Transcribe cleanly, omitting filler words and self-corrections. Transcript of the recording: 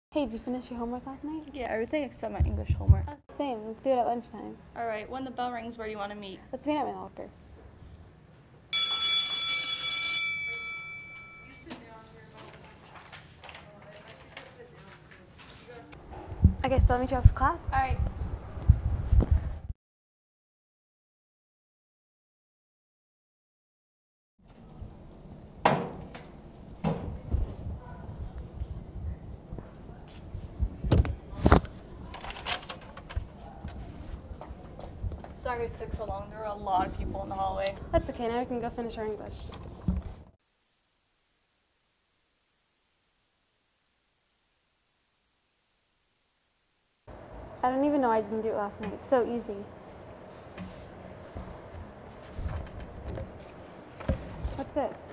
Hey, did you finish your homework last night? Yeah, everything except my English homework. Same. Let's do it at lunchtime. Alright, when the bell rings, where do you want to meet? Let's meet at my locker. Okay, so I'll meet you after class. Alright. Sorry it took so long. There were a lot of people in the hallway. That's okay. Now we can go finish our English. I don't even know I didn't do it last night. It's so easy. What's this?